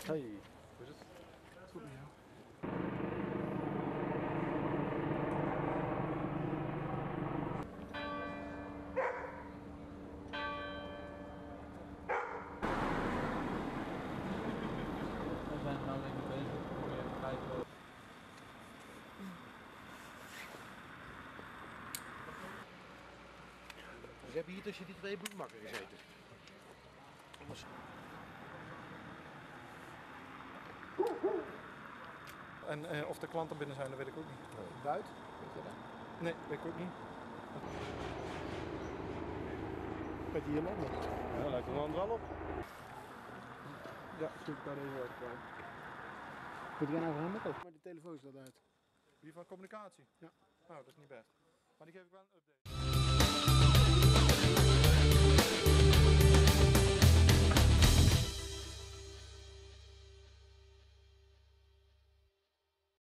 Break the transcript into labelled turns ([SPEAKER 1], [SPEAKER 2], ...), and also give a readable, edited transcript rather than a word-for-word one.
[SPEAKER 1] Hey. Hoe is het?
[SPEAKER 2] Goed met jou.
[SPEAKER 3] We zijn nou lekker bezig. Moet je even kijken.
[SPEAKER 2] Dus heb je hier tussen die twee boekmakken gezeten? Anders...
[SPEAKER 4] En of de klanten binnen zijn, dat weet ik ook niet.
[SPEAKER 2] Buiten? Weet je dat?
[SPEAKER 4] Nee, weet ik ook niet.
[SPEAKER 2] Met die hier landen.
[SPEAKER 1] Ja, lijkt er wel een dran op.
[SPEAKER 2] Ja, zoek daar even uit kwijt. Moet jij nou gaan met of? Maar de telefoon staat uit.
[SPEAKER 4] Wie van communicatie?
[SPEAKER 2] Ja.
[SPEAKER 4] Nou, dat is niet best. Maar die geef ik wel een update.